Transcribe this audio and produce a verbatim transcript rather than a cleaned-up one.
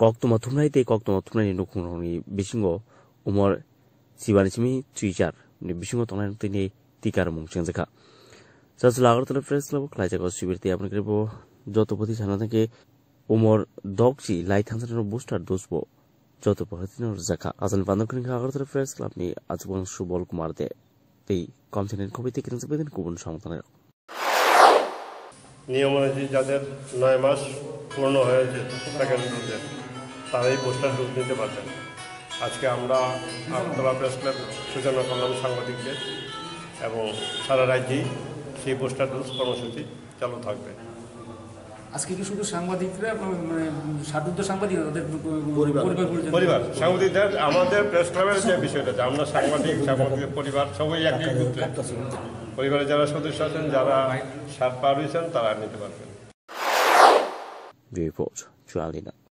Koktuma Tumnai te Koktuma Tumnai no Kunoni Bishingo Umor Sibanishimi Twitter ni Bishingo Tonai Tini Tikar Mungchenzaka. Just lagar to the press level, Klajago Sibirti Abnagribo, Jotopoti Sanatake, Umor Dogchi, Light Hansen Booster Dosbo, Jotopotino Zaka, as an Vandakin Hagar to the press club ni Azwan Shubol Kumarte, the continent committee can submit in Kubun Shantan. নিয়ম অনুযায়ী যাদের নয় মাস পূর্ণ হয়েছে second ডোজে তারাই booster dose নিতে পারবেন। আজকে আমরা আগরতলা প্রেস ক্লাব সূচনা করলাম সাংবাদিকদের এবং সারা রাজ্যেই সেই বুস্টার ডোজ কর্মসূচি চালু থাকবে। আজকে কি শুধু সাংবাদিকরা মানে সাধুত্ব সাংবাদিক ওদের পরিবার সাংবাদিকদের আমাদের প্রেস ক্লাবের যে বিষয়টা যে আমরা সাংবাদিক সাংবাদিকের পরিবার সবাই একই সূত্রে পরিবারের যারা সদস্য আছেন যারা সাত পার হয়েছেন তারা নিতে পারবেন। রিপোর্ট চুয়ালিনা।